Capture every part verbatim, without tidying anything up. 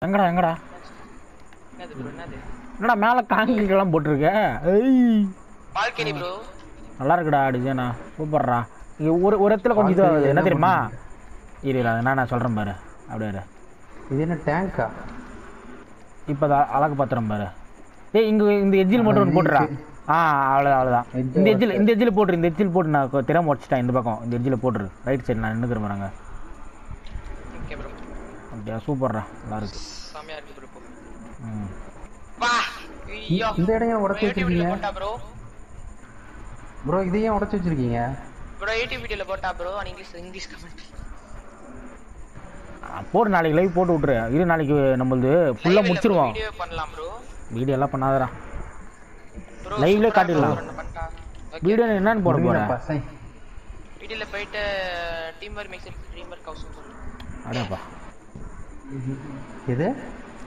எங்கடா எங்கடா என்னது ப்ரோ என்னது என்னடா மேலே காங்கிரீட் எல்லாம் போட்டிருக்க ஏய் பால்கனி ப்ரோ நல்லா இருக்குடா டிசைனா சூப்பர்ரா இது ஒரு ஒரு இடத்துல கொஞ்சம் இது என்ன தெரியுமா இரு இரு அதை நான் சொல்கிறேன் பாரு அப்படியே இரு. இது என்ன டேங்கா இப்போ தான் அழகு பாத்திரம் பாரு ஏய் இங்கே இந்த எஜ்ஜில் மட்டும் ஒன்று போட்டுறா ஆ அவ்வளோதான் அவ்வளோதான் இந்த எஜ்ஜில் இந்த எஜ்ஜில் போட்டுரு இந்த எஜ்ஜில் போட்டு நான் திறமை உடச்சிட்டேன் இந்த பக்கம் இந்த எஜ்ஜில் போட்டுரு ரைட் சைடு நான் நின்று திரும்புறாங்க ஓகே ப்ரோ அப்படியா சூப்பர்ரா நல்லா இருக்கு செமையா இருக்கு ப்ரோ ம் வா ஐயோ இந்த இடம் ஏன் உடைச்சு வச்சிருக்கீங்க போட்டா ப்ரோ ப்ரோ இதை ஏன் உடைச்சு வச்சிருக்கீங்க ப்ரோ யூடியூப் வீடியோல போட்டா ப்ரோ இங்கிலீஷ் இங்கிலீஷ் கமெண்ட் போடு நாளைக்கு லைவ் போட்டு விட்ரு இரு நாளைக்கு நம்மளது ஃபுல்லாக முடிச்சிருவோம் வீடியோ பண்ணலாம் ப்ரோ வீடியோ எல்லாம் பண்ணாதடா லைவ்ல காட்டிடலாம் வீடியோ என்னன்னு போட போறேன் வீடியோல போயிட்டு team work makes team work ஹவுஸ் அடப்பா எது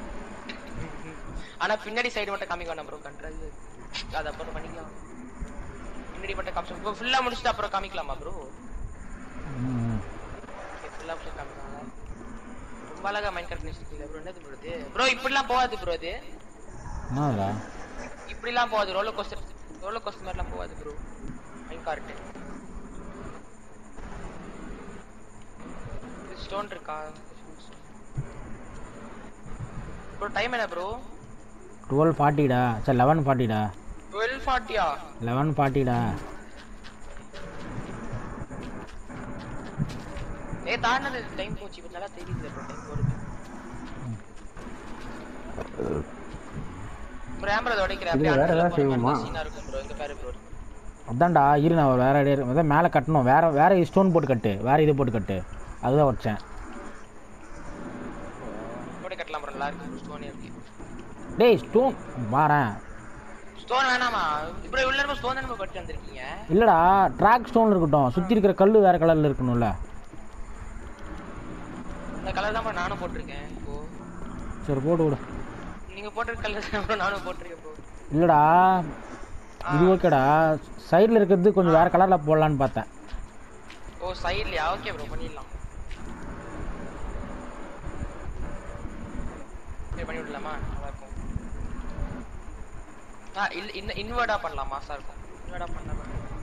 ஆனா பின்னாடி சைடு மட்டும் காமிக்க வேண்டாம் ப்ரோ கண்ட்ரோல் அத அப்புறம் பண்ணிக்கலாம் பின்னாடி மட்டும் காமிச்சு ஃபுல்லா முடிச்சிட்டு அப்புறம் காமிக்கலாமா ப்ரோ ம் ஃபுல்லா முடிச்சு காமிக்கலாம் ரொம்ப அழகா மைண்ட் கட் பண்ணிருக்கீங்க ப்ரோ என்னது ப்ரோ இது ப்ரோ இப்படிலாம் போகாது ப்ரோ இது என்னடா இப்படிலாம் போகாது ரோலர் கோஸ்டர் ரோலர் கோஸ்டர் மாதிரிலாம் போகாது ப்ரோ மைண்ட் கார்ட் ஸ்டோன் இருக்கா ப்ரோ டைம் என்ன ப்ரோ டுவெல் ஃபார்ட்டிடா சரி லெவன் ஃபார்ட்டிடா டுவெல் ஃபார்ட்டியா லெவன் ஃபார்ட்டிடா ஏ தாண்டது டைம் போச்சு இப்ப நல்லா தெரியுது ப்ரோ டைம் போறது ப்ரோ ஆம்பரத உடைக்கற அப்படியே வேற ஏதாவது செய்வோமா சீனா இருக்கும் ப்ரோ இங்க பாரு ப்ரோ அதான்டா இரு நான் வேற ஐடியா அதான் மேலே கட்டணும் வேற வேற ஸ்டோன் போட்டு கட்டு வேற இது போட்டு கட்டு அதுதான் வச்சேன் போட்டு கட்டலாம் ப்ரோ நல்லா இருக்கு ஸ்டோன் இருக்கு டேய் ஸ்டோன் வாரேன் ஸ்டோன் வேணாமா ப்ரோ உள்ள இருக்க ஸ்டோன் தான கட்டி வந்திருக்கீங்க இல்லடா ட்ராக் ஸ்டோன் இருக்கட்டும் சுத்தி இருக்கிற கல்லு வேற கலர்ல இருக்கணும்ல இந்த கலர் தான் ப்ரோ நானும் போட்டுருக்கேன் இப்போ சரி போட்டு விடு நீங்க போட்டிருக்க கலர் தான் ப்ரோ நானும் போட்டுருக்கேன் ப்ரோ இல்லடா இது ஓகேடா சைடுல இருக்கிறது கொஞ்சம் வேற கலர்ல போடலாம்னு பார்த்தேன் ஓ சைடுலயா ஓகே ப்ரோ பண்ணிடலாம் சரி பண்ணி விடலாமா நல்லா இருக்கும் ஆ இல்ல இன்வர்டா பண்ணலாம் மாசா இருக்கும் இன்வர்டா பண்ணலாம்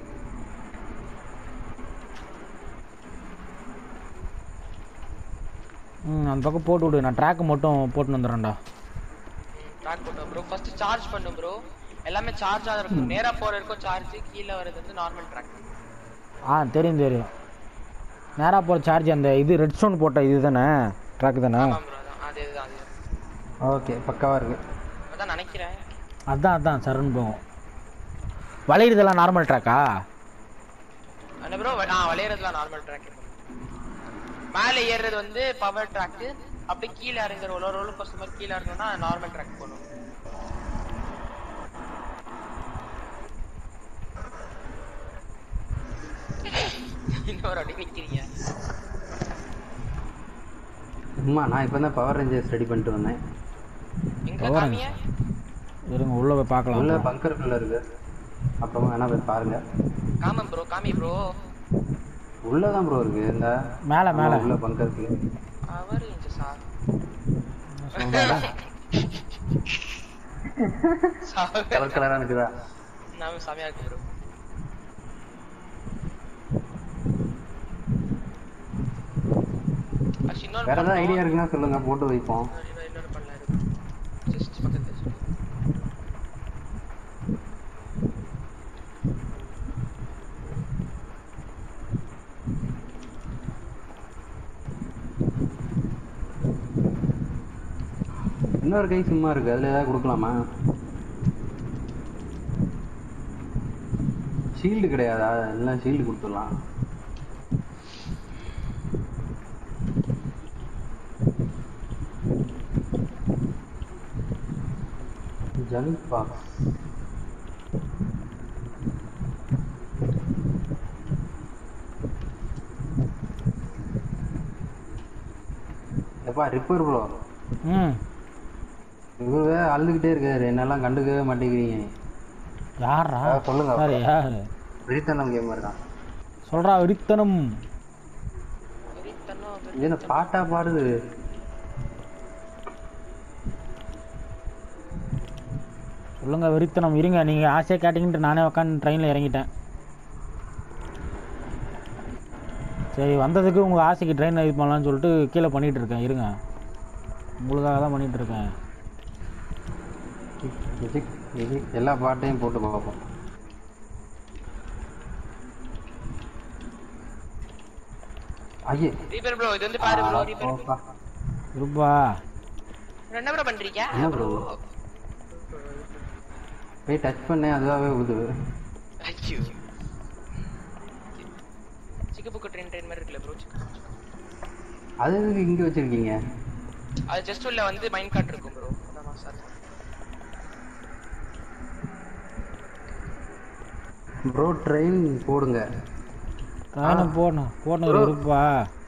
ம் அந்த பக்கம் போட்டு விடு நான் ட்ராக் மட்டும் போட்டு வந்துடுறேன்டா ட்ராக் போட்டு ப்ரோ ஃபர்ஸ்ட் சார்ஜ் பண்ணு ப்ரோ எல்லாமே சார்ஜ் ஆக இருக்கும் நேரா போற இருக்கும் சார்ஜ் கீழ வரது வந்து நார்மல் ட்ராக் ஆ தெரியும் தெரியும் நேரா போற சார்ஜ் அந்த இது ரெட் ஸ்டோன் போட்ட இதுதானே ட்ராக் தானே ஆமா ப்ரோ அதே தான் அதே ஓகே பக்காவா இருக்கு அதான் நினைக்கிறேன் அதான் அதான் சரண் போகும் வளையிறதெல்லாம் நார்மல் ட்ராக்கா அண்ணா ப்ரோ ஆ வளையிறதுலாம் நார்மல் ட்ராக் மேலே ஏறுறது வந்து பவர் ட்ராக் அப்படியே கீழே இறங்குற ஒரு ரோலர் கோஸ்டர் மாதிரி கீழே இறங்கணும்னா நார்மல் ட்ராக் போகணும் இன்னொரு அடி வைக்கிறீங்க அம்மா நான் இப்போ தான் பவர் ரேஞ்சர்ஸ் ரெடி பண்ணிட்டு வந்தேன் எங்க காமிய இருங்க உள்ள போய் பார்க்கலாம் உள்ள பங்கருக்குள்ள இருக்கு அப்புறமா வேணா போய் பாருங்க காமம் ப்ரோ காமி ப்ரோ உள்ள தான் ப்ரோ இருக்கு இந்த மேல மேல உள்ள பங்கருக்கு அவர் இங்க சார் சொல்றடா கலர் கலரா இருக்குதா நாம சாமியா இருக்கு ப்ரோ வேற ஏதாவது ஐடியா இருக்குன்னா சொல்லுங்க போட்டு வைப்போம் இன்னொரு பண்ணலாம் ஜஸ்ட் பக்கத்துல இன்னொரு கை சும்மா இருக்கு அதுல ஏதாவது கொடுக்கலாமா ஷீல்டு கிடையாதா எல்லாம் ஷீல்டு கொடுத்துடலாம் ஜங்க் பாக்ஸ் எப்பா ரிப்பேர் ப்ரோ ம் இவரு அழுதுகிட்டே இருக்காரு என்னெல்லாம் கண்டுக்கவே மாட்டேங்கிறீங்க யாரா சொல்லுங்க சார் யாரு விரித்தனம் கேமர் தான் சொல்றா விரித்தனம் என்ன பாட்டா பாடுது சொல்லுங்க வெறித்தனம் இருங்க. நீங்கள் ஆசையாக கேட்டிங்கன்ட்டு நானே உட்காந்து ட்ரெயினில் இறங்கிட்டேன். சரி வந்ததுக்கு உங்கள் ஆசைக்கு ட்ரெயின் இது பண்ணலான்னு சொல்லிட்டு கீழே பண்ணிகிட்டு இருக்கேன். இருங்க உங்களுக்காக தான் பண்ணிகிட்டு இருக்கேன். மியூசிக் மியூசிக் எல்லா பாட்டையும் போட்டு பார்ப்போம். ஐயே ரீபர் ப்ரோ இது வந்து பாரு ப்ரோ ரீபர் இருப்பா. என்ன ப்ரோ பண்றீங்க? என்ன ப்ரோ போய் டச் பண்ணேன் அதுவாகவே ஊதுது. ஐயோ சிக்கு புக்கு ட்ரெயின் ட்ரெயின் மாதிரி இருக்குல்ல ப்ரோ. அது எதுக்கு இங்கே வச்சிருக்கீங்க? அது ஜஸ்ட் உள்ள வந்து மைண்ட் கார்ட் இருக்கும் ப்ரோ. அதான் சார் ப்ரோ ட்ரெயின் போடுங்க. ட்ரெயினை போடணும் போடணும் இருப்பா.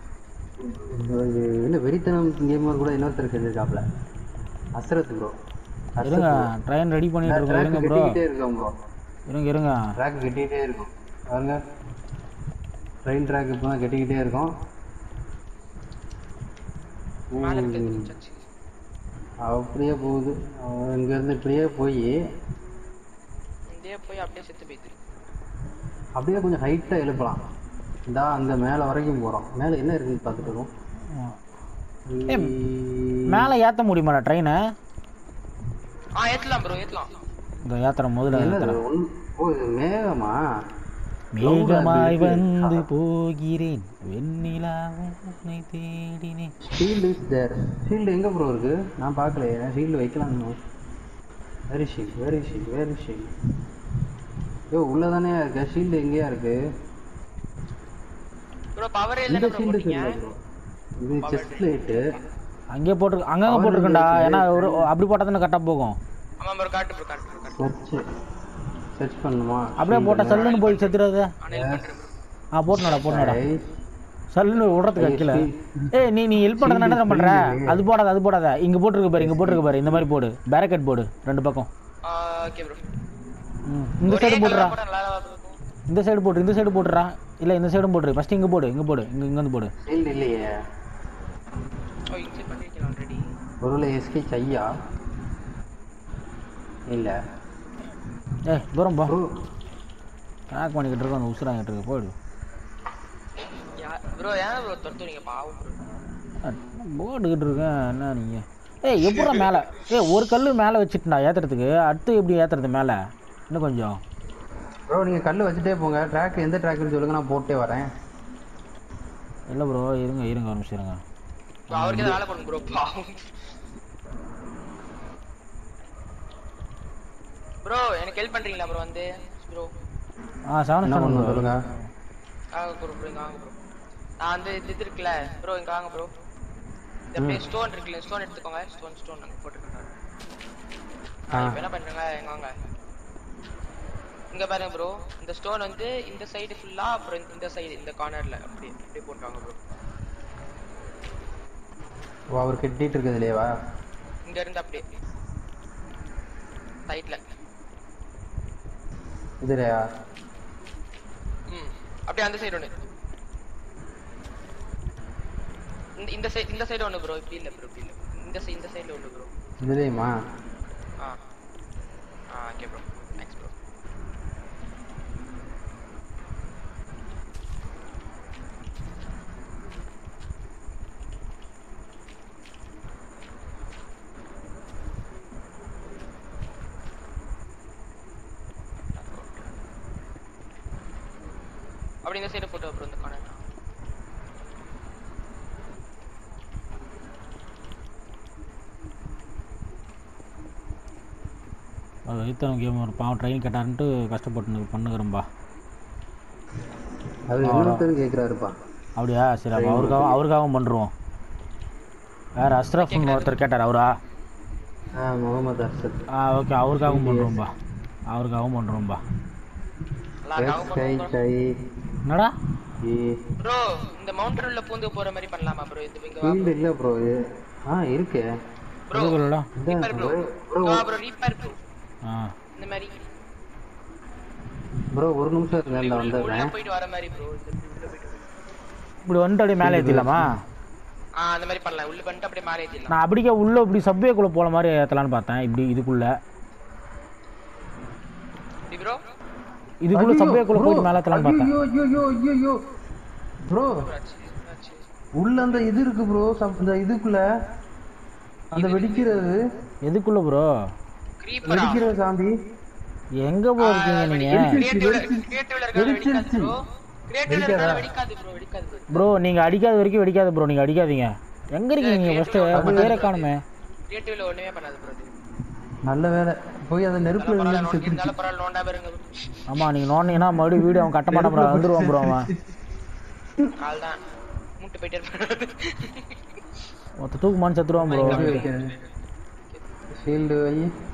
என்ன வெறித்தனம் கேமர் கூட இன்னொருத்தர் செஞ்சிருக்காப்ல அசரத் ப்ரோ. இருங்க ட்ரெயின் ரெடி பண்ணிட்டு இருக்கோம். இருங்க ப்ரோ இருக்கோம் ப்ரோ. இருங்க இருங்க ட்ராக் கட்டிக்கிட்டே இருக்கும் பாருங்க. ட்ரெயின் ட்ராக் இப்போ தான் கட்டிக்கிட்டே இருக்கும். மேல இருக்கு சச்சி அப்படியே போகுது. இங்கேருந்து இப்படியே போய் இங்கே போய் அப்படியே செத்து போயிடுது. அப்படியே கொஞ்சம் ஹைட்டாக எழுப்பலாம். இந்தா அந்த மேலே வரைக்கும் போகிறோம். மேலே என்ன இருக்குன்னு பார்த்துட்டு இருக்கோம். மேலே ஏற்ற முடியுமாடா ட்ரெயினை? ஆ ஏத்தலாம் ப்ரோ ஏத்தலாம். இந்த யாத்திரை முதல்ல ஏற்றலாம். ஓ இது மேகமா? மேகமாய் வந்து போகிறேன் வெண்ணிலா உன்னை தேடினேன். Shield is there. ஷீல்டு எங்கே ப்ரோ இருக்கு? நான் பார்க்கலையே. ஷீல்டு வைக்கலாம். Very shield very shield very shield. ஐயோ உள்ள தானே இருக்கு. ஷீல்டு எங்கேயா இருக்கு ப்ரோ? பவர் இந்த இல்ல ப்ரோ ஷீல்டு போட்டீங்க. தெரியல ப்ரோ. இது செஸ்ட் பிளேட். அங்கே போட்டு அங்கங்கே போட்டிருக்கேன்டா. ஏன்னா ஒரு அப்படி போட்டால் தானே கரெக்டாக போகும். ஆமா ப்ரோ காட்டு ப்ரோ காட்டு ப்ரோ காட்டு. சர்ச் சர்ச் பண்ணுமா? அப்படியே போட்டால் சல்லுன்னு போய் செத்துறது. அனல் பண்றேன் ப்ரோ. ஆ போட்டுனடா போட்டுனடா சல்லுன்னு விடுறதுக்கு வைக்கல. ஏய் நீ நீ ஹெல்ப் பண்ணுறது என்ன பண்ணுற? அது போடாத அது போடாத. இங்கே போட்டிருக்கு பாரு இங்கே போட்டிருக்கு பாரு. இந்த மாதிரி போடு. பேரக்கெட் போடு ரெண்டு பக்கம். Okay bro. ம் இந்த சைடு போடுறா. நல்லா இருக்கும். இந்த சைடு போட்டு இந்த சைடு போட்டுறா. இல்லை இந்த சைடும் போட்டுரு. ஃபஸ்ட்டு இங்கே போடு இங்கே போடு இங்கே இங்கே வந்து போடு. ஷீல்டு இல்லையே. ஓ இன்செட் பண்ணிருக்கேன் ஆல்ரெடி. ஒருவேளை எஸ்கே ஐயா இல்லை. ஏய் தூரம் போ. ப்ரோ ட்ராக் பண்ணிக்கிட்டு இருக்கோம். அந்த உசுராங்கிட்டு இருக்கு போயிடு. ப்ரோ ஏன் ப்ரோ தொடுறீங்க பாவம் ப்ரோ. போட்டுக்கிட்டு இருக்கேன் என்ன நீங்கள். ஏய் எப்படா மேலே? ஏய் ஒரு கல் மேலே வச்சுட்டுண்டா ஏற்றுறதுக்கு. அடுத்து எப்படி ஏற்றுறது மேலே? இன்னும் கொஞ்சம் ப்ரோ நீங்கள் கல் வச்சுட்டே போங்க. ட்ராக் எந்த ட்ராக்னு சொல்லுங்க நான் போட்டே வரேன். இல்லை ப்ரோ இருங்க இருங்க ஒரு நிமிஷம் இருங்க. அவருக்கு ஏதாவது வேலை பண்ணுங்க ப்ரோ பாவம். ப்ரோ எனக்கு ஹெல்ப் பண்றீங்களா ப்ரோ? வந்து ப்ரோ ஆ செவன் என்ன செவன் பண்ணணும் சொல்லுங்க. ஆக ப்ரோ ப்ரோ இங்க வாங்க ப்ரோ. நான் வந்து இது இருக்குல்ல ப்ரோ இங்க வாங்க ப்ரோ. இந்த அப்படியே ஸ்டோன் இருக்குல்ல ஸ்டோன் எடுத்துக்கோங்க. ஸ்டோன் ஸ்டோன் அங்க போட்டுக்கோங்க. ஆ இப்போ என்ன பண்றீங்க? இங்க வாங்க. இங்க பாருங்க ப்ரோ. இந்த ஸ்டோன் வந்து இந்த சைடு ஃபுல்லா அப்புறம் இந்த சைடு இந்த கார்னர்ல அப்படியே அப்படியே போட்டுவாங்க ப்ரோ. ஓ அவர் கட்டிட்டு இருக்குது இல்லையவா? இங்க இருந்து அப்படியே சைடுல இதுலையா? ம் அப்படியே அந்த சைடு ஒன்று. இந்த இந்த சைடு இந்த சைடு ஒன்று ப்ரோ. இப்படி இல்லை ப்ரோ இப்படி இல்லை. இந்த சைடு இந்த சைடுல ஒன்று ப்ரோ. இதுலையுமா? ஆ ஆ ஓகே ப்ரோ. Thanks bro. அப்படி இந்த சைடு போட்டோ ப்ரோ. இந்த கார்னர் அது வைத்தவன் கேம் ஒரு பாவம் ட்ரெயின் கேட்டான்ட்டு கஷ்டப்பட்டு பண்ணுகிறோம்பா. அது இன்னொருத்தர் கேட்குறாருப்பா. அப்படியா? சரி அப்போ அவருக்காக அவருக்காகவும் பண்ணுறோம். வேறு அஸ்ரஃப்னு ஒருத்தர் கேட்டார் அவரா? ஆ முகமது அர்ஷத். ஆ ஓகே அவருக்காகவும் பண்ணுறோம்பா. அவருக்காகவும் பண்ணுறோம்பா. என்னடா ப்ரோ இந்த மவுண்டன் உள்ள பூந்து போற மாதிரி பண்ணலாமா ப்ரோ? இது இங்க வா. ஃபீல்ட் இல்ல ப்ரோ. ஆ இருக்கு ப்ரோ. இதுக்குள்ளடா ரீப்பர் ப்ரோ. வா ப்ரோ ரீப்பர் ப்ரோ. ஆ இந்த மாதிரி ப்ரோ ஒரு நிமிஷம் இருங்க நான் உள்ள வந்துறேன். போயிட்டு வர மாதிரி ப்ரோ. உள்ள போயிட்டு இப்படி வந்துட்டு அப்படியே மேலே ஏற்றிடலாமா? ஆ அந்த மாதிரி பண்ணலாம். உள்ள பண்ணிட்டு அப்படியே மேலே ஏத்திடலாம். நான் அப்படிக்கே உள்ளே இப்படி சப்வேக்குள்ளே போகிற மாதிரி ஏற்றலான்னு பார்த்தேன். இப்படி இதுக்குள்ளே இதுக்குள்ள சப்வேக்குள்ள போய் மேல ஏத்தலாம் பார்த்தேன். ஐயோ ஐயோ ஐயோ ஐயோ ப்ரோ உள்ள அந்த இது இருக்கு ப்ரோ இந்த இதுக்குள்ள அந்த வெடிக்கிறது எதுக்குள்ள ப்ரோ? கிரீப்பரா வெடிக்கிற சாம்பி எங்க ப்ரோ இருக்கீங்க நீங்க? கிரியேட்டிவ்ல கிரியேட்டிவ்ல இருக்காது வெடிக்காது ப்ரோ. கிரியேட்டிவ்ல இருக்காது வெடிக்காது ப்ரோ வெடிக்காது ப்ரோ. ப்ரோ நீங்க அடிக்காத வரைக்கும் வெடிக்காது ப்ரோ. நீங்க அடிக்காதீங்க. எங்க இருக்கீங்க நீங்க? ஃபர்ஸ்ட் நம்ம பேரை காணுமே. கிரியேட்டிவ்ல ஒண்ணுமே பண்ணாது ப்ரோ. நல்ல வேளை போய் அந்த நெருப்புல விழுந்து செத்துச்சு. இருந்தால பரவாயில்ல நோண்டா பாருங்க. ஆமா நீங்க நோண்டீங்கன்னா மறுபடியும் வீடியோ அவன் கட்ட மாட்டான் ப்ரோ. வந்துருவான் ப்ரோ அவன். ஆல்தான் மூட்டு போயிட்டே இருப்பான். மொத்த தூக்கு மான் செத்துருவான் ப்ரோ. ஷீல்டு வை.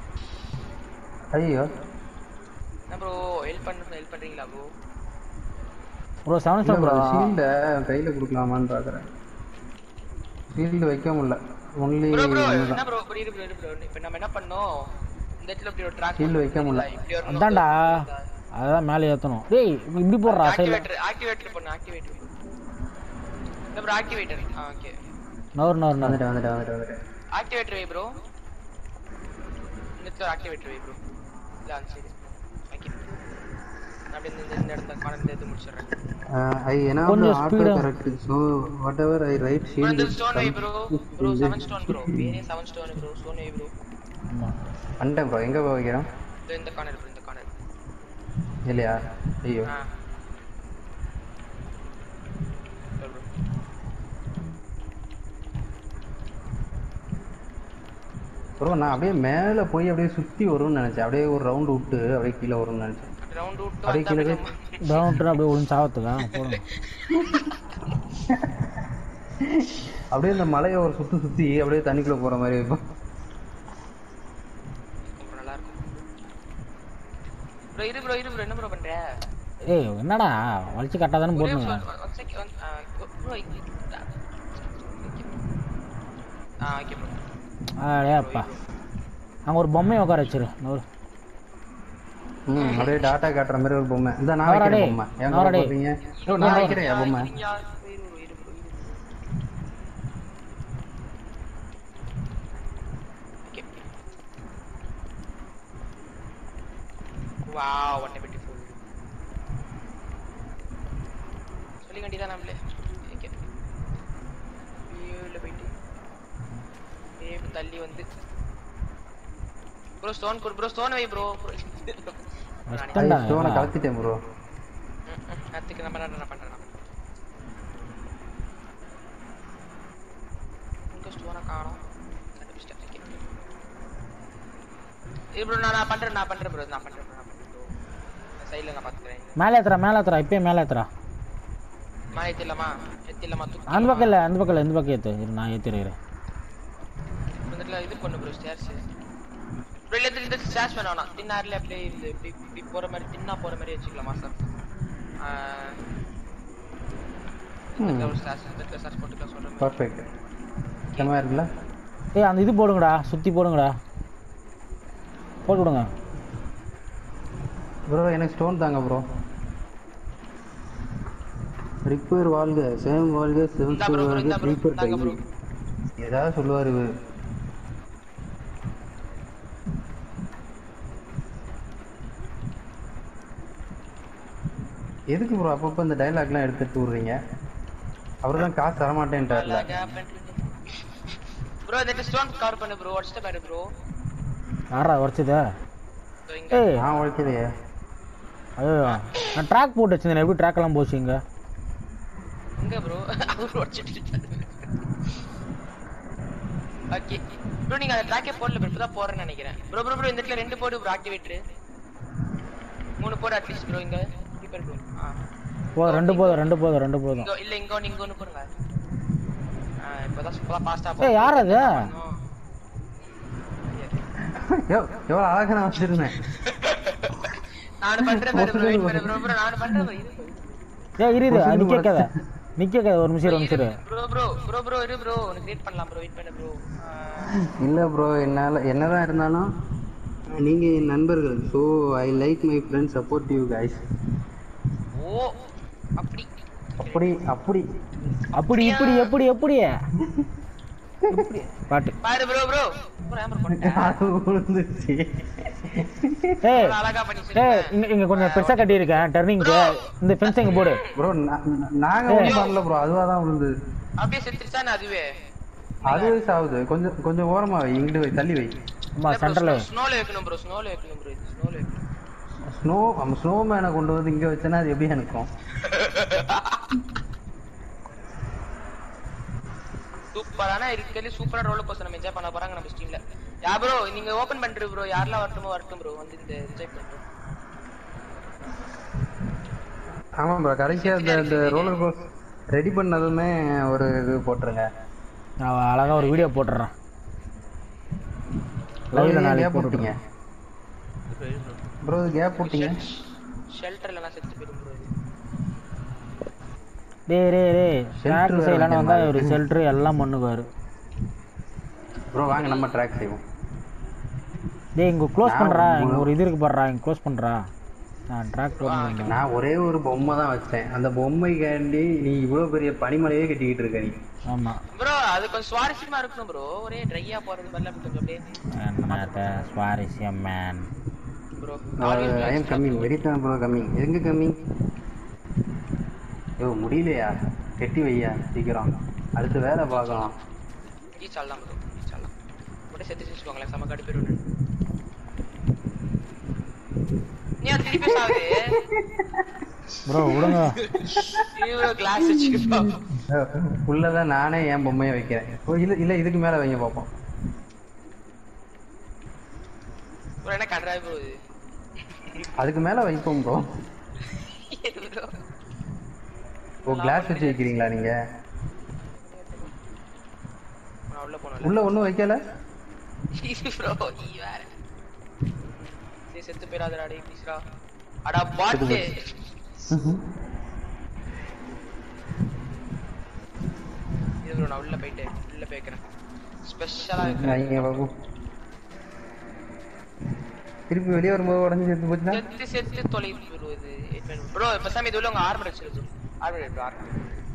ஐயோ என்ன ப்ரோ ஹெல்ப் பண்ண ஹெல்ப் பண்றீங்களா bro? Bro seven star bro. ஷீல்ட கையில கொடுக்கலாமான்னு பாக்குறேன். ஷீல்டு வைக்க முடியல. ஒன்லி ப்ரோ ப்ரோ என்ன ப்ரோ புரியுது ப்ரோ ப்ரோ இப்போ நம்ம என்ன பண்ணோம் இந்த இடத்துல இப்படி ஒரு ட்ராக் ஷீல்டு வைக்க முடியல. இப்படி ஒரு அதான்டா அதான் மேலே ஏத்தணும். டேய் இப்படி போடுறா சைடுல. ஆக்டிவேட்டர் ஆக்டிவேட்டர் பண்ணு ஆக்டிவேட்டர். இந்த ப்ரோ ஆக்டிவேட்டர். ஆ ஓகே. நவர் நவர் நவர். வந்துட்டு வந்துட்டு வந்துட்டு வந்துட்டு. ஆக்டிவேட்டர் வை ப்ரோ. இந்த ஆக்டிவேட்டர் வை ப்ரோ. இல்ல அந்த சைடு. ஓகே. நான் அப்படியே இந்த இந்த இடத்துல கார்னர் எடுத்து முடிச்சிடுறேன். I enable auto correct so whatever I write shield bro stone வை bro. Bro seven stone bro. வேறே செவன் ஸ்டோன் ப்ரோ. ஸ்டோன் வை ப்ரோ. ஆமா. அண்ட ப்ரோ எங்க போய் வைக்கிறோம்? இந்த கார்னர் ப்ரோ இந்த கார்னர். இல்லையா? ஐயோ. ஆ. ப்ரோ நான் அப்படியே மேல போய் அப்படியே சுத்தி வரும்னு நினைச்சேன். அப்படியே ஒரு ரவுண்ட் விட்டு அப்படியே கீழே வரும்னு நினைச்சேன். ரவுண்ட் விட்டு அப்படியே கீழே டவுன் அப்படியே ஒளிஞ்சு சாவத்துக்கா போடுங்க. அப்படியே இந்த மலையை ஒரு சுத்தி சுத்தி அப்படியே தண்ணிக்குள்ள போற மாதிரி இருக்கும். நல்லா இருக்கும். ப்ரோ இரு ப்ரோ இரு ப்ரோ என்ன ப்ரோ பண்ற? ஏய் என்னடா வளைச்சு கட்டா தானே போடுங்க. ப்ரோ ஆ ஓகே ப்ரோ. ஆ அப்பா அங்க ஒரு பொம்மையை உட்கார வச்சிரு. ம் அப்படியே டாட்டா காட்டுற மாதிரி ஒரு பொம்மை. இந்த நான் வைக்கிற பொம்மை. ஏன் போறீங்க? ப்ரோ நான் வைக்கிறேன் பொம்மை. Wow one eighty four. சொல்லி கண்டிதான் நம்மளே. ஓகே. வியூல போயிட்டு ஏ தள்ளி வந்து ப்ரோ ஸ்டோன் குடு ப்ரோ ஸ்டோன் வை ப்ரோ. அஸ்டண்டா ஸ்டோனை கலத்திட்டேன் ப்ரோ. அதுக்கு நம்ம என்ன பண்றோம்? உங்க ஸ்டோனை காணோம். கண்டுபிடிச்சிட்டேன். இது ப்ரோ நான் பண்றேன் நான் பண்றேன் ப்ரோ நான் பண்றேன் நான் பண்றேன் ப்ரோ. சைடுல நான் பாத்துக்கறேன். மேலே ஏத்துறா மேலே ஏத்துறா இப்பவே மேலே ஏத்துறா. மேலே ஏத்திடலாமா? ஏத்திடலாமா? தூக்கி அந்த பக்கம் இல்ல அந்த பக்கம் இல்ல இந்த பக்கம் ஏத்து. இரு நான் ஏத்திறேன். இதுல இது பண்ணு ப்ரோ ஸ்டேர்ஸ். ப்ரோ இல்ல இந்த ஸ்டேர்ஸ் வேணாம். தின்னார்ல அப்படியே இந்த இப்படி போற மாதிரி தின்னா போற மாதிரி வச்சுக்கலாமா சார்? ஆ இந்த ஒரு ஸ்டேர்ஸ் இந்த ஸ்டேர்ஸ் போட்டுக்க சொல்றேன். பெர்ஃபெக்ட். செமயா இருக்குல? ஏய் அந்த இது போடுங்கடா சுத்தி போடுங்கடா. போட்டு விடுங்க. ப்ரோ எனக்கு ஸ்டோன் தாங்க ப்ரோ. ரிப்பேர் வாழ்க சேம் வாழ்க செவன் ஸ்டோர் வாழ்க ரிப்பேர் தாங்க ப்ரோ. ஏதாவது சொல்லுவாரு இவரு. எதுக்கு ப்ரோ அப்பப்போ இந்த டைலாக்லாம் எடுத்துட்டு விடுறீங்க? அவரு தான் காசு தர மாட்டேன்ட்டார்ல. ப்ரோ இந்த ஸ்டோன் கவர் பண்ணு bro. What's the matter bro? யாரா உடைச்சதா? ஏய் நான் உடைச்சதே. ஐயோ நான் ட்ராக் போட்டு வச்சிருந்தேன். எப்படி ட்ராக் எல்லாம் போச்சுங்க? எங்க ப்ரோ? அவர் உடைச்சிட்டு இருக்காரு. ஓகே ப்ரோ நீங்க அந்த ட்ராக்கே போடல ப்ரோ. இப்பதான் போறேன்னு நினைக்கிறேன். ப்ரோ ப்ரோ ப்ரோ இந்த இடத்துல ரெண்டு போடு ப்ரோ ஆக்டிவேட்டர். மூணு போடு அட்லீஸ்ட் ப்ரோ இங்க. Repair bro. ஆ போ ரெண்டு போதும் ரெண்டு போதும் ரெண்டு போதும். இல்ல இங்க ஒன்னு இங்க ஒன்னு போடுங்க. ஆ இப்போதான் சூப்பரா ஃபாஸ்டா போ. ஏய் யார் அது? யோ எவ்வளவு அழகா நான் வச்சிருந்தேன். நான் பண்றேன் ப்ரோ. வெயிட் பண்ணு ப்ரோ ப்ரோ நான் பண்றேன் ப்ரோ. ஏய் இரு இரு நிக்க கேத. நிக்க கேத ஒரு நிமிஷம் ஒரு நிமிஷம். ப்ரோ ப்ரோ ப்ரோ ப்ரோ இரு ப்ரோ. உனக்கு கிரியேட் பண்ணலாம் ப்ரோ. வெயிட் பண்ணு ப்ரோ. இல்ல ப்ரோ என்னால என்னதான் இருந்தாலும் நீங்க என் நண்பர்கள். So I like my friends support you guys. ஓ அப்படி அப்படி அப்படி அப்படி இப்படி எப்படி எப்படி? பாட்டு பாரு ப்ரோ ப்ரோ ப்ரோ ஹேமர் போட்டேன் அது விழுந்துச்சு. ஏய் அழகா பண்ணி ஏய் இங்க இங்க கொஞ்சம் பெருசா கட்டி இருக்கேன் டர்னிங்க்கு இந்த ஃபென்ஸ் எங்க போடு ப்ரோ நாங்க ஒண்ணும் பண்ணல ப்ரோ, அதுவா தான் விழுந்து. அப்படியே செத்துச்சானே அதுவே அதுவே சாவுது. கொஞ்சம் கொஞ்சம் ஓரமா வை, இங்கிட்டு வை, தள்ளி வை. அம்மா சென்டர்ல ஸ்னோல வைக்கணும் ப்ரோ, ஸ்னோல வைக்கணும் ப்ரோ, இது ஸ்னோல வைக்கணும். ஸ்னோ நம்ம ஸ்னோ மேனை கொண்டு வந்து இங்க வச்சனா அது எப்படி எனக்கும்? சூப்பரான இருக்கல சூப்பரா ரோலர் கோஸ்டர் நம்ம என்ஜாய் பண்ண போறாங்க நம்ம ஸ்ட்ரீம்ல. யா ப்ரோ நீங்க ஓபன் பண்றீங்க ப்ரோ, யாரெல்லாம் வரட்டுமோ வரட்டும் ப்ரோ, வந்து இந்த என்ஜாய் பண்ணிட்டு. ஆமா ப்ரோ, கடைசியா இந்த இந்த ரோலர் கோஸ்டர் ரெடி பண்ணதுமே ஒரு இது போட்டுருங்க. நான் அழகா ஒரு வீடியோ போட்டுறேன். லைவ்ல நாளைக்கு போட்டுட்டீங்க ப்ரோ. கேப் போட்டீங்க ஷெல்டர்ல நான் செத்து போயிடும் ப்ரோ. டேய் டேய் டேய் ட்ராக் செய்யலாம்னு வந்தா ஒரு ஷெல்டர் எல்லாம் பண்ணுவாரு ப்ரோ. வாங்க நம்ம ட்ராக் செய்வோம். டேய் இங்க க்ளோஸ் பண்றா, இங்க ஒரு இது இருக்கு பாருடா, இங்க க்ளோஸ் பண்றா. நான் ட்ராக் போடுறேன். நான் ஒரே ஒரு பொம்மை தான் வச்சேன். அந்த பொம்மைக்காண்டி நீ இவ்வளவு பெரிய பனிமலையே கட்டிக்கிட்டு இருக்க நீ. ஆமா ப்ரோ அது கொஞ்சம் சுவாரஸ்யமா இருக்கணும் ப்ரோ, ஒரே ட்ரையா போறது பல்ல கொஞ்சம் அப்படியே என்னடா சுவாரஸ்யம் man bro. I am coming, very time bro coming. எங்க கமிங்? யோ முடியலையா? கெட்டி வையா சீக்கிரம், அடுத்து வேலை பார்க்கலாம். ஈ சால்லாம் ப்ரோ, ஈ சால்லாம் அப்படியே செத்து வச்சுக்கோங்களேன், செம கடுப்பிடுவேன். நீ அது திருப்பி சாவுது ப்ரோ விடுங்க. இவ்வளோ கிளாஸ் வச்சுக்கப்பா உள்ளதான் நானே என் பொம்மையை வைக்கிறேன். ஓ இல்ல இல்ல இதுக்கு மேல வைங்க பார்ப்போம். ப்ரோ என்ன கண்டராய் ப்ரோ இது? அதுக்கு மேல வைப்போம் ப்ரோ. ப்ரோ ஓ கிளாஸ் வச்சு வைக்கிறீங்களா நீங்க? நான் உள்ள போனேன். உள்ள ஒண்ணும் வைக்கல ப்ரோ நீ வேற சே செத்து போயிராதடா டேய் ப்ளீஸ்டா. அட பாட்டு இது ப்ரோ. நான் உள்ள போயிட்டேன், உள்ள போய்க்கிறேன். ஸ்பெஷலா ஐயா பாபு திருப்பி வெளியே வரும்போது உடஞ்சி செத்து போச்சுன்னா செத்து செத்து தொலை ப்ரோ. இது ப்ரோ இப்ப சாமி இது உள்ள உங்க ஆர்மர் வச்சிருக்கு. ஆர்மர் ப்ரோ, ஆர்மர்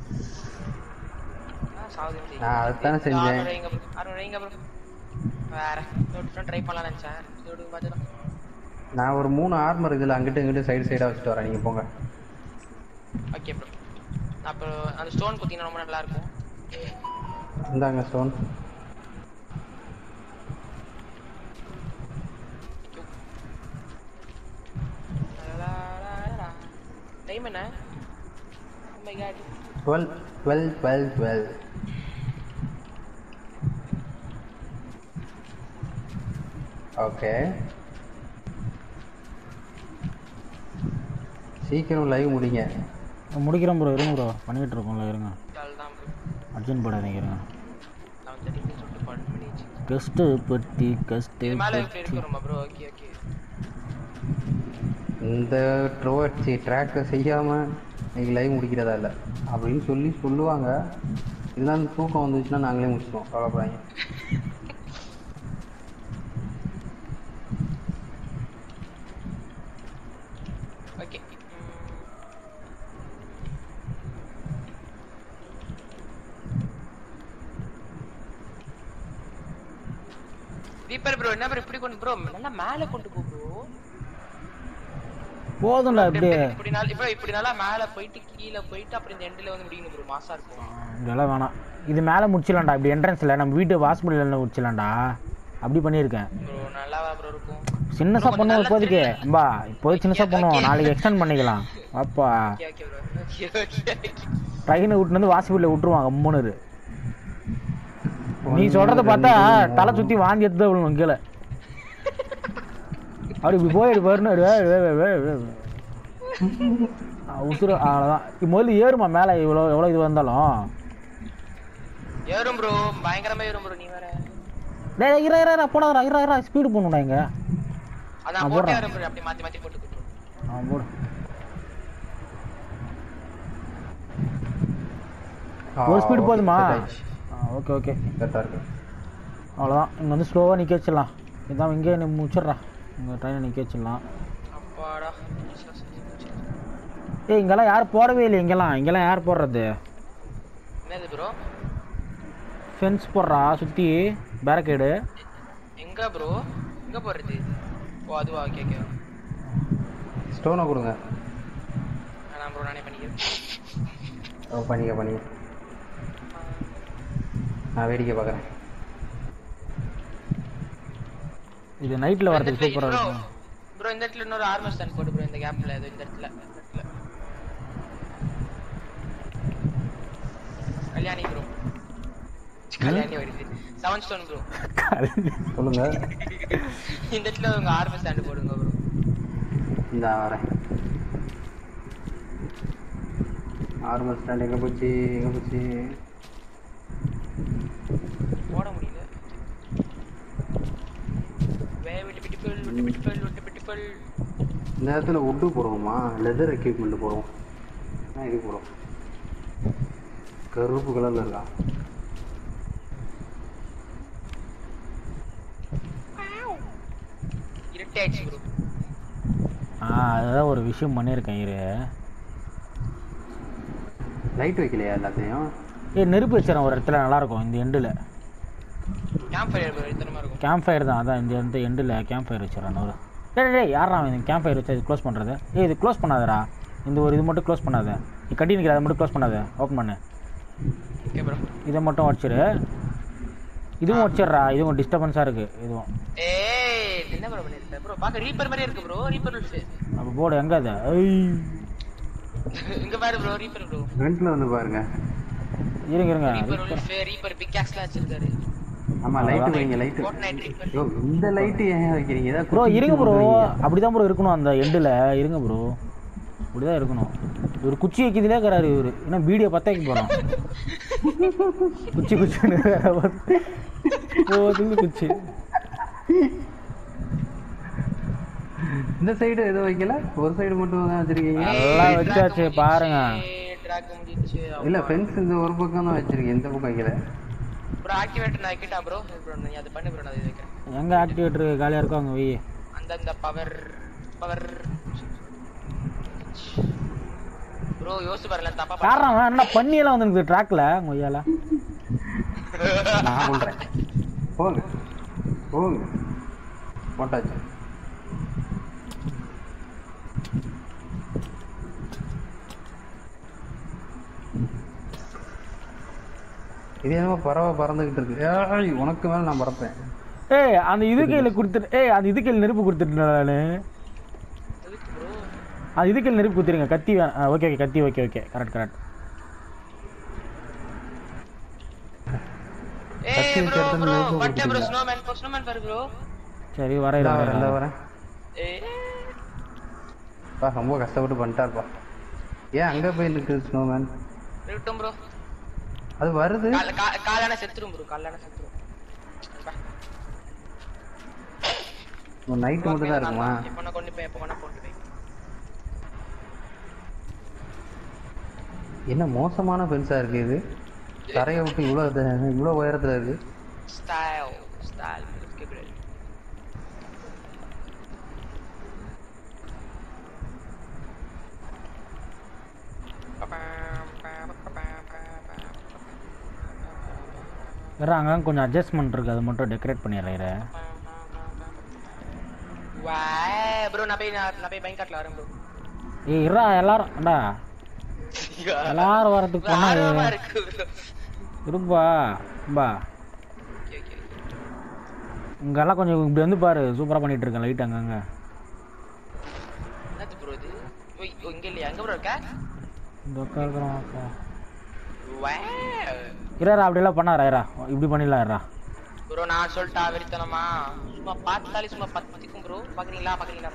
ஆ சாவுது. நான் அதுதானே செஞ்சேன். ஆர்மர் வைங்க ப்ரோ, ஆர்மர் வைங்க ப்ரோ. வேற இன்னொரு ட்ரை பண்ணலாம் நினைச்சேன், இதோட பாத்துடா. நான் ஒரு மூணு ஆர்மர் இதுல அங்கிட்டு இங்கிட்டு சைடு சைடா வச்சுட்டு வரேன், நீங்க போங்க. Okay bro. அப்போ அந்த ஸ்டோன் குத்தினா ரொம்ப நல்லா இருக்கும். இந்தாங்க ஸ்டோன். டைம் என்ன? Oh my god. Twelve twelve twelve twelve. Okay சீக்கிரம் லைவ் முடிங்க. முடிக்கிறோம் ப்ரோ, இருங்க ப்ரோ, பண்ணிட்டு இருக்கோம்ல, இருங்க. தான் ப்ரோ அர்ஜென்ட் படாதீங்க, இருங்க. நான் தெரிஞ்சு சொல்லிட்டு கால் பண்ணிச்சு. கஸ்ட் பட்டி கஸ்ட் இது மேல இப்படி இருக்குறோமா ப்ரோ? Okay okay. இந்த ட்ரோவர்ச்சி ட்ராக்கை செய்யாமல் இன்னைக்கு லைவ் முடிக்கிறதா இல்லை அப்படின்னு சொல்லி சொல்லுவாங்க. இதெல்லாம் தூக்கம் வந்துச்சுன்னா நாங்களே முடிச்சிடுவோம், கவலைப்படாங்க. Okay reaper bro. என்ன ப்ரோ இப்படி கொண்டு ப்ரோ நல்லா மேல கொண்டு போ ப்ரோ. போதும்டா அப்படியே. இப்படி நாள் இப்போ இப்படி நல்லா மேல போயிட்டு கீழ போயிட்டு அப்புறம் இந்த எண்ட்ல வந்து முடிக்கணும் ப்ரோ, மாசா இருக்கும். இதெல்லாம் வேணாம், இது மேலே முடிச்சிடலாம்டா. இப்படி என்ட்ரன்ஸ்ல நம்ம வீட்டு வாசப்படியில் முடிச்சிடலாம்டா. அப்படி பண்ணியிருக்கேன் ப்ரோ. நல்லாவா ப்ரோ இருக்கும்? சின்னசா பண்ணுவோம் இப்போதைக்கு. அம்பா இப்போதைக்கு சின்னசா பண்ணுவோம், நாளைக்கு எக்ஸ்டெண்ட் பண்ணிக்கலாம். அப்பா okay okay bro. Okay okay. ட்ரெயினை விட்டு வந்து வாசப்படியில் விட்டுருவாங்க மூணு. நீ சொல்றத பார்த்தா தலை சுத்தி வாந்தி எடுத்து தான் விழுணும் கீழே. அப்படி இப்படி போயிடு பாருன்னு உசுறு. அவ்வளோதான். இப்போ முதல்ல ஏறுமா மேலே, இவ்வளோ எவ்வளோ இது வந்தாலும் ஏறும் ப்ரோ, பயங்கரமா ஏறும் ப்ரோ. நீ வேற டேய் இரா இரா போடாதடா, இரா இரா ஸ்பீடு போடணும்டா இங்க. அதான் போட்டே ஏறும் ப்ரோ, அப்படி மாத்தி மாத்தி போட்டு குடு. ஆ போடு. ஒரு ஸ்பீடு போதுமா? ஓகே ஓகே கரெக்டாக இருக்கு. அவ்வளோதான். இங்கே வந்து ஸ்லோவாக நிற்க வச்சிடலாம். இதான் இங்கே நீ முடிச்சிட்றா, இங்கே ட்ரெயினை நிற்க வச்சிடலாம். அப்பாடா. ஏய் இங்கெல்லாம் யாரும் போடவே இல்லை. இங்கெல்லாம் இங்கெல்லாம் யார் போடுறது? என்னது ப்ரோ? ஃபென்ஸ் போடுறா சுற்றி பேரகேடு. எங்க ப்ரோ எங்க போறது? ஓ அதுவா, ஓகே ஓகே. ஸ்டோனை கொடுங்க. நான் ப்ரோ நானே பண்ணிக்கிறேன். ஓ பண்ணிக்க பண்ணிக்க. நான் வேடிக்கை பார்க்குறேன். இது நைட்டில் வரதுக்கு சூப்பராக இருக்கும் ப்ரோ. இந்த இடத்துல இன்னொரு ஆர்மர் ஸ்டாண்ட் போட்டு ப்ரோ, இந்த கேப்ல. இது இந்த இடத்துல இந்த இடத்துல கல்யாணி ப்ரோ. கல்யாணி வருது. Seven stone bro. சொல்லுங்க. இந்த இடத்துல உங்க ஆர்மர் ஸ்டாண்ட் போடுங்க ப்ரோ. இந்த வரேன். ஆர்மர் ஸ்டாண்ட் எங்கே போச்சு எங்கே போச்சு? போட முடியல. வேவிட்டு பிடிப்பல் விட்டு பிடிப்பல் விட்டு பிடிப்பல். இந்த இடத்துல உட்டு போடுவோமா? லெதர் எக்யூப்மெண்ட் போடுவோம். ஆ இது போடுவோம். கருப்பு கலரில் இருக்கா? இருட்டாயிடுச்சு ப்ரோ. ஆ அதுதான் ஒரு விஷயம் பண்ணியிருக்கேன். இரு லைட் வைக்கலையா எல்லாத்தையும்? ஏ நெருப்பு வச்சிடறேன் ஒரு இடத்துல, நல்லாயிருக்கும் இந்த எண்டில். கேம்ப் ஃபயர் ப்ரோ இத்தனமா இருக்கும். கேம்ப் ஃபயர் தான், அதான் இந்த இந்த எண்டில் கேம்ப் ஃபயர் வச்சிடறேன் ஒரு. டேய் டேய் யாரா இந்த கேம்ப் ஃபயர் வச்சு இது க்ளோஸ் பண்ணுறது? ஏய் இது க்ளோஸ் பண்ணாதடா. இந்த ஒரு இது மட்டும் க்ளோஸ் பண்ணாத. நீ கட்டி நிற்கிற அதை மட்டும் க்ளோஸ் பண்ணாத. ஓப்பன் பண்ணு. Okay bro. இதை மட்டும் வச்சிரு. இதுவும் வச்சிடுறா. இதுவும் டிஸ்டர்பன்ஸாக இருக்குது இதுவும். ஏய் என்ன ப்ரோ பண்ணிருக்க ப்ரோ? பாக்க ரீப்பர் மாதிரியே இருக்கு ப்ரோ. Reaper looks. அப்போ போடு எங்கே அது? ஐய் இங்க பாரு ப்ரோ, ரீப்பர் ப்ரோ. ஃப்ரண்ட்ல வந்து பாருங்க. இருங்க இருங்க. ரீப்பர் லுக்ஸ், ரீப்பர் பிக்காக்ஸ்லாம் வச்சிருக்காரு. ஆமா லைட் வைங்க. லைட். யோ இந்த லைட் ஏன் வைக்கிறீங்க? இத ப்ரோ இருங்க ப்ரோ. அப்படிதான் ப்ரோ இருக்கணும் அந்த எண்டில். இருங்க ப்ரோ, அப்படிதான் இருக்கணும். ஒரு குச்சி வைக்கிறதுலே இருக்கிறாரு இவரு. ஏன்னா வீடியோ பற்ற வைக்க போகிறோம். குச்சி குச்சின்னு குச்சி. இந்த சைடு எதுவும் வைக்கல, ஒரு சைடு மட்டும் தான் வச்சிருக்கீங்க. எல்லாம் வச்சாச்சு பாருங்க. ட்ராக் முடிஞ்சிச்சு. இல்ல ஃபென்ஸ் இந்த ஒரு பக்கம் தான் வச்சிருக்கீங்க, இந்த பக்கம் வைக்கல. ப்ரோ ஆக்டிவேட்டர் நான் வைக்கட்டா ப்ரோ? ப்ரோ நீ அது பண்ணு ப்ரோ, நான் இது வைக்கிறேன். எங்க ஆக்டிவேட்டர் காலியா இருக்கோ அங்க வை. அந்த அந்த பவர் பவர் ப்ரோ யோசிச்சு பாருல தப்பா பண்ண. காரணம் என்ன பண்ணி எல்லாம் வந்துருக்கு ட்ராக்ல மொய்யால. நான் சொல்றேன் போங்க போங்க போட்டாச்சு. இது என்னமோ பறவை பறந்துகிட்டு இருக்கு. ஏய் உனக்கு மேல நான் பறப்பேன். ஏய் அந்த இது கையில கொடுத்துட்டு, ஏய் அந்த இது கையில நெருப்பு கொடுத்துட்டேன் நானு. அது இது கையில நெருப்பு கொடுத்துருங்க. கத்தி ஓகே ஓகே கத்தி ஓகே ஓகே கரெக்ட் கரெக்ட். ஏய் ப்ரோ ப்ரோ பட்டே ப்ரோ ஸ்னோமேன் ப்ரோ ஸ்னோமேன் பாரு ப்ரோ. சரி வரேன் வரேன் வரேன் வரேன். ஏய் பா ரொம்ப கஷ்டப்பட்டு பண்ணிட்டார்ப்பா. ஏன் அங்க போய் நிக்குது ஸ்னோமேன்? இருக்கட்டும் ப்ரோ. அது வருது. காலான செத்துரும் ப்ரோ, காலான செத்துரும். ஒரு நைட் மட்டும் தான் இருக்குமா? இப்போ நான் கொண்டு போய் எப்போ வேணா போட்டு வை. என்ன மோசமான பென்ஸா இருக்கு இது. தரையை விட்டு இவ்வளவு இவ்வளவு உயரத்துல இருக்கு. ஸ்டைல் ஸ்டைல் கேப்ரல். வேற அங்க கொஞ்சம் அட்ஜஸ்ட்மென்ட் இருக்கு, அது மட்டும் டெக்கரேட் பண்ணிடுறேன். வா ப்ரோ நான் போய் நான் போய் பைக் காட்ல வரேன் ப்ரோ. ஏய் இரா எல்லாரும் அடா எல்லாரும் வரதுக்கு போனா இருப்பா பா. இங்கெல்லாம் கொஞ்சம் இப்படி வந்து பாரு, சூப்பரா பண்ணிட்டு இருக்கேன் லைட் அங்கங்க. என்னது ப்ரோ இது? ஓய் இங்க இல்லையா? எங்க ப்ரோ இருக்க? இந்த பக்கம் இருக்கறோம் அப்பா. வா இரா அப்படி எல்லாம் பண்ணாரா? இரா இப்படி பண்ணிடலாம். இரா ப்ரோ நான் சொல்லிட்டா வெறித்தனமா சும்மா பார்த்தாலே சும்மா பத்திக்கும் ப்ரோ. பாக்குறீங்களா பாக்குறீங்களா?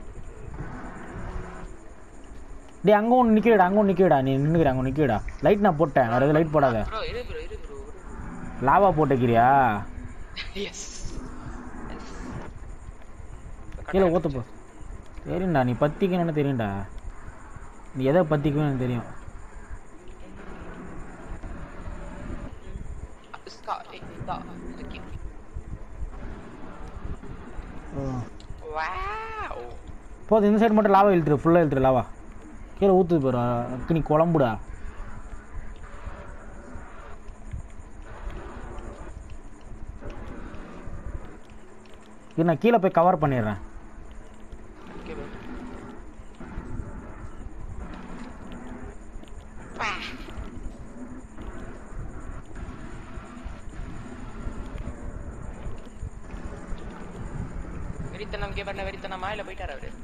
டேய் அங்க ஒன்னு நிக்கடா, அங்க ஒன்னு நிக்கடா. நீ நின்னுங்கற அங்க நிக்கடா. லைட் நான் போட்டேன், வேற எது லைட் போடாத. ப்ரோ இரு ப்ரோ இரு ப்ரோ. லாவா போட்டுக்கிறியா? எஸ் கீழ ஊத்து போ. தெரியும்டா நீ பத்திக்கணும்னு தெரியும்டா. நீ எதை பத்திக்கணும்னு தெரியும். ஸ்கா ஏதா ஓகே. வாவ் போது இந்த சைடு மட்டும் லாவா இழுத்துரு, ஃபுல்லா இழுத்துரு லாவா. கீழே ஊத்துது பாரு, அக்கினி குழம்புடா. இது நான் கீழே போய் கவர் பண்ணிடுறேன். Okay bro. வெறித்தனம் கே பண்ண வெறித்தனமா இல்ல போயிட்டாரா அவரு?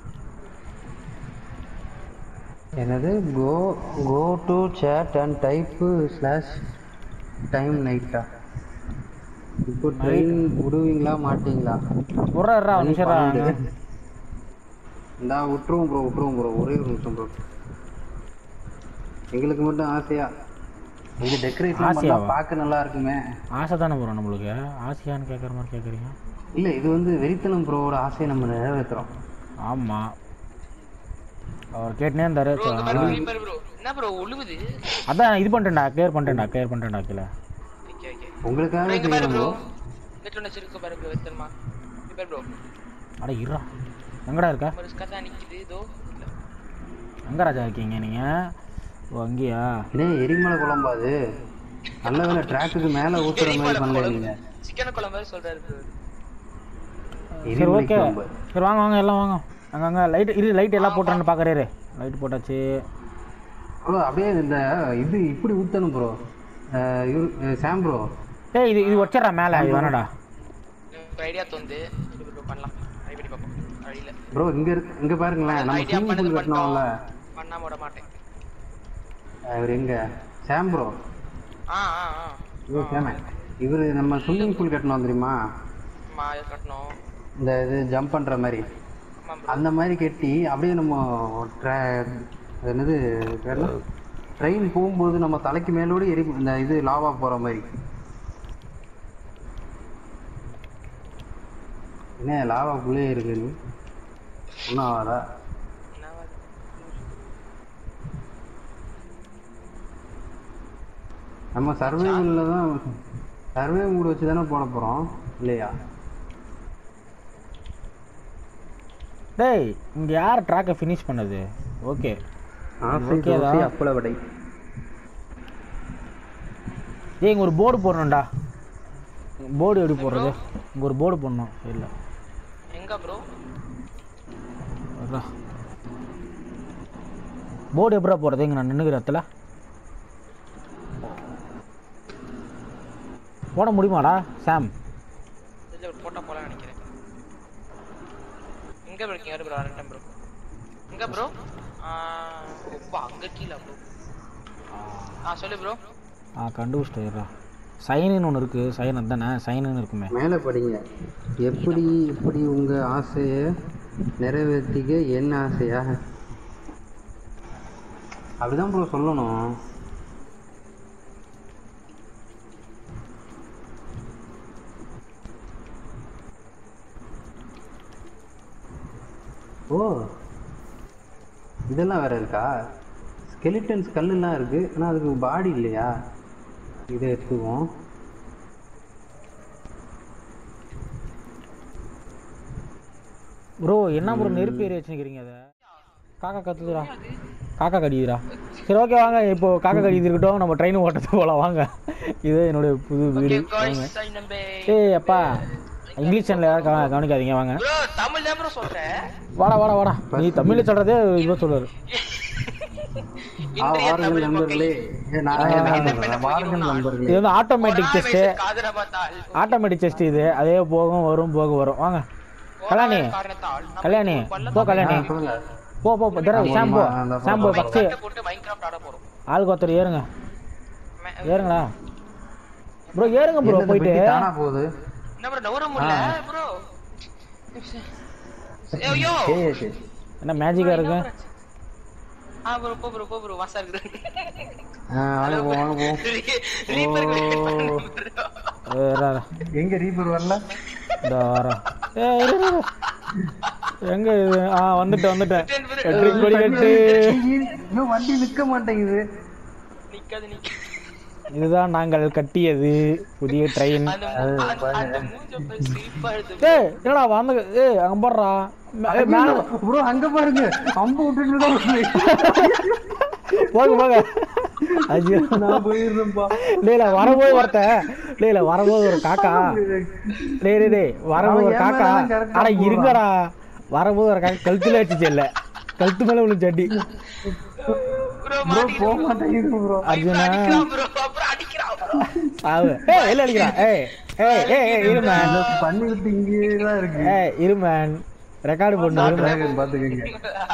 என்னது go go to chat and type slash time நைட்டா? இப்போ ட்ரெயின் விடுவீங்களா மாட்டீங்களா? ஒரு நிமிஷம் இந்தா விட்டுருவோம் ப்ரோ விட்டுருவோம் ப்ரோ ஒரே ஒரு நிமிஷம் ப்ரோ. எங்களுக்கு மட்டும் ஆசையா இங்க டெக்கரேஷன் பண்ணா பார்க்க நல்லா இருக்குமே. ஆசை தானே ப்ரோ நம்மளுக்கு. ஆசையான்னு கேட்குற மாதிரி கேட்குறீங்க. இல்லை இது வந்து வெறித்தனம் ப்ரோவோட ஆசையை நம்ம நிறைவேற்றுறோம். ஆமாம் அவர் கேட்டுனே இருந்தாரு. என்ன ப்ரோ உழுவுது? அதான் இது பண்ணிட்டேன்டா கிளியர் பண்ணிட்டேன்டா கிளியர் பண்ணிட்டேன்டா கீழே. உங்களுக்காக செய்யணும் ப்ரோ. நெட்ல வச்சிருக்க பாரு ப்ரோ வெத்தமா. இப்ப ப்ரோ. அட இருடா. எங்கடா இருக்க? ஒரு ஸ்கட்டா நிக்குது இதோ. எங்க ராஜா இருக்கீங்க நீங்க? ஓ அங்கேயா? டேய் எரிமலை குழம்பா அது? நல்ல வேளை ட்ராக்குக்கு மேல ஊத்துற மாதிரி பண்ணல நீங்க. சிக்கன் குழம்பு மாதிரி சொல்றாரு ப்ரோ. சரி ஓகே. சரி வாங்க வாங்க எல்லாம் வாங்க. அங்க அங்க லைட் இரு லைட் எல்லாம் போட்டுறேன்னு பாக்குறேன். லைட் போட்டாச்சு. ப்ரோ அப்படியே இந்த இது இப்படி ஊத்தணும் ப்ரோ. சாம் ப்ரோ. டேய் இது இது வச்சறா மேல இது வேணாடா. ஐடியா தோந்து இது ப்ரோ பண்ணலாம். ட்ரை பண்ணி பாப்போம். ஐடியா ப்ரோ இங்க இங்க பாருங்களேன் நம்ம ஸ்விமிங் பூல் கட்டணும்ல. பண்ணா போட மாட்டேன். அவர் எங்க? Sam bro. ஆ ஆ ஆ. ஓ சாம். இவரு நம்ம ஸ்விமிங் பூல் கட்டணும் தெரியுமா? ஆமா கட்டணும். இந்த இது ஜம்ப் பண்ற மாதிரி. அந்த மாதிரி கட்டி அப்படியே நம்ம என்னது ட்ரெயின் போகும்போது நம்ம தலைக்கு மேலோடு எரி இந்த இது லாவா போற மாதிரி. என்ன லாவாக்குள்ளே இருக்கு நீ ஒன்றும் ஆகாதா? நம்ம சர்வைவலில் தான் சர்வே மூடு வச்சு தானே போட போகிறோம் இல்லையா? டேய் இங்க யார் ட்ராக்கை ஃபினிஷ் பண்ணது? ஓகே ஓகே தான் அப்பள வடை. ஏய் இங்க ஒரு போர்டு போடணும்டா. போர்டு எப்படி போடுறது? இங்க ஒரு போர்டு போடணும். இல்ல எங்க ப்ரோ? வரா போர்டு எப்படா போறது? இங்க நான் நின்னுக்கிற இடத்துல போட முடியுமாடா சாம்? இல்ல போட்டா போலாம் நினைக்கிறேன். எங்க ப்ரோ இருக்கீங்க ப்ரோ? அரண்டம் ப்ரோ எங்க ப்ரோ? ஆ ரொம்ப அங்க கீழ ப்ரோ. ஆ சொல்லு ப்ரோ. ஆ கண்டுபிடிச்சிட்டேன்டா. சைனுன்னு ஒன்று இருக்கு. சைன் அதானே சைனுன்னு இருக்குமே. மேலே படிங்க. எப்படி இப்படி உங்க ஆசையை நிறைவேற்றிக்க என்ன ஆசையா? அப்படிதான் ப்ரோ சொல்லணும். ஓ இதெல்லாம் வேற இருக்கா? ஸ்கெலிட்டன்ஸ் கல்லுலாம் இருக்கு ஆனால் அதுக்கு பாடி இல்லையா? இதை எடுத்துக்குவோம். ப்ரோ என்ன ப்ரோ நெருப்பு ஏறி வச்சுக்கிறீங்க? அதை காக்கா கத்துதுடா. காக்கா கடிக்குதுடா. சரி ஓகே வாங்க இப்போ காக்கா கடிக்குது இருக்கட்டும். நம்ம ட்ரெயின் ஓட்டத்துக்கு போகலாம் வாங்க. இது என்னுடைய புது வீடு. ஏய் அப்பா இங்கிலீஷ் சேனல் யாரும் கவனிக்காதீங்க வாங்க. தமிழ் தான் ப்ரோ சொல்றேன். வாடா வாடா வாடா. நீ தமிழ்ல சொல்றதே இவ சொல்றாரு. இது வந்து ஆட்டோமேட்டிக் செஸ்ட். ஆட்டோமேட்டிக் செஸ்ட் இது. அதே போகும் வரும் போக வரும். வாங்க கல்யாணி கல்யாணி போ கல்யாணி போ போ ஷாம்பு ஷாம்பு பக்ஸு ஆளுக்கு ஒருத்தர் ஏறுங்க ஏறுங்களா ப்ரோ ஏறுங்க ப்ரோ போயிட்டு போகுது. என்ன மேஜிக்கா இருக்கு? ஆ ப்ரோ போ ப்ரோ போ ப்ரோ வாசா இருக்கு. ஆ வாங்க போ வாங்க போ. ரீப்பர் எங்க ரீப்பர் வரல? இந்த வர ஏய் எங்க இது? ஆ வந்துட்டு வந்துட்டேன். வெற்றி கொடி கட்டு. இன்னும் வண்டி நிக்க மாட்டேங்குது. நிக்காது நிக்க. இதுதான் நாங்கள் கட்டியது புதிய ட்ரெயின். ஏய் என்னடா வந்து ஏய் அங்க போறா. ப்ரோ அங்க பாருங்க அம்பு விட்டுட்டு போங்க போங்க ஐயோ நான் போயிடுறேன்ப்பா. டேய்ல வரும்போது ஒருத்த டேய்ல வரும்போது ஒரு காக்கா டேய் டேய் டேய் வரும்போது ஒரு அவன் காக்கா என் மேலதான் correct ஆ அட போறான். இருங்கடா வரும்போது ஒரு காக்கா கழுத்துல வச்சுச்சு இல்ல கழுத்து மேல விழுந்து சட்டி ப்ரோ ப்ரோ போக மாட்டேங்குது ப்ரோ. அர்ஜுனா அடிக்கிறான் ப்ரோ அப்புறம் அடிக்கிறான் ப்ரோ சாவு ஏய் எல்ல அடிக்கிறான் ஏய் ஏய் ஏய் ஏய் இரு மேன் பண்ணி விட்டு இங்கே தான் இருக்கு. ஏய் இரு மேன் ரெக்கார்டு பண்ணு இரு மேன் டிராகன் பாத்துக்கங்க.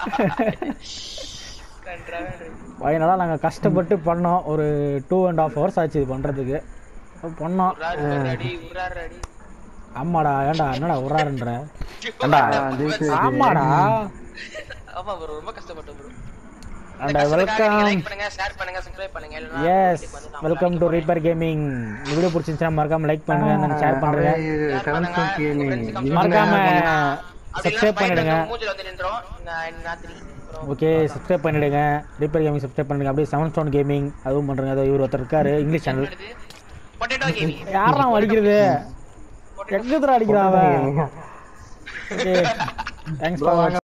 அதனால நாங்கள் கஷ்டப்பட்டு பண்ணோம் ஒரு டூ அண்ட் ஹாஃப் ஹவர்ஸ் ஆச்சு இது பண்ணுறதுக்கு பண்ணோம் அடி உறாரு அடி ஆமாடா ஏன்டா என்னடா உறாருன்ற ஏன்டா ஆமாடா ஆமா ப்ரோ ரொம்ப கஷ்டப்பட்டோம் ப்ரோ அண்ட் வெல்கம் லைக் பண்ணுங்க ஷேர் பண்ணுங்க சப்ஸ்கிரைப் பண்ணுங்க இல்லனா எஸ் வெல்கம் டு ரீப்பர் கேமிங் இந்த வீடியோ பிடிச்சிருந்துச்சுன்னா மறக்காம லைக் பண்ணுங்க and ஷேர் பண்ணுங்க கரன்சி கேமிங் மறக்காம சப்ஸ்கிரைப் பண்ணிடுங்க மூஞ்சில வந்து நின்றோம் நான் ராத்திரி ஓகே சப்ஸ்கிரைப் பண்ணிடுங்க ரீப்பர் கேமிங் சப்ஸ்கிரைப் பண்ணுங்க அப்படியே செவன் ஸ்டோன் கேமிங் அதுவும் பண்ணுங்க அதோ இவர் ஒருத்தர் இருக்காரு இங்கிலீஷ் சேனல் பொட்டேட்டோ கேமிங் யாரா அடிக்கிறது எங்கதுரா அடிக்கிறான் அவன் ஓகே தேங்க்ஸ் ஃபார்